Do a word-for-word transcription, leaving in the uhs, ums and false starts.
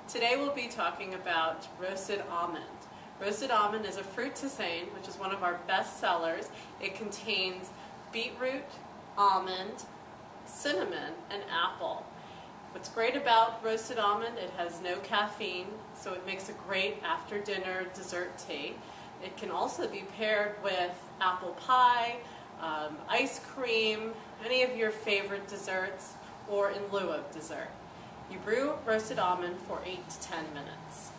Today we'll be talking about roasted almond. Roasted almond is a fruit tisane, which is one of our best sellers. It contains beetroot, almond, cinnamon, and apple. What's great about roasted almond, it has no caffeine, so it makes a great after-dinner dessert tea. It can also be paired with apple pie, um, ice cream, any of your favorite desserts, or in lieu of dessert. You brew roasted almond for eight to ten minutes.